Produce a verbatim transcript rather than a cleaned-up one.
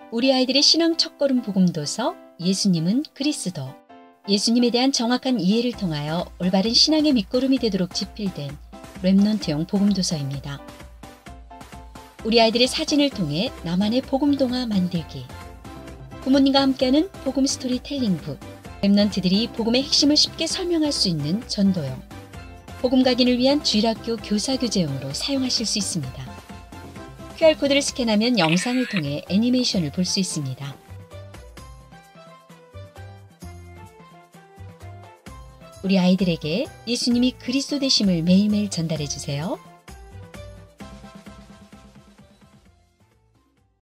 우리 아이들의 신앙 첫걸음 복음도서 예수님은 그리스도. 예수님에 대한 정확한 이해를 통하여 올바른 신앙의 밑거름이 되도록 집필된 렘넌트용 복음도서입니다. 우리 아이들의 사진을 통해 나만의 복음동화 만들기. 부모님과 함께하는 복음 스토리텔링북. 렘넌트들이 복음의 핵심을 쉽게 설명할 수 있는 전도용. 복음 각인을 위한 주일학교 교사교재용으로 사용하실 수 있습니다. 큐알코드를 스캔하면 영상을 통해 애니메이션을 볼 수 있습니다. 우리 아이들에게 예수님이 그리스도 되심을 매일매일 전달해 주세요.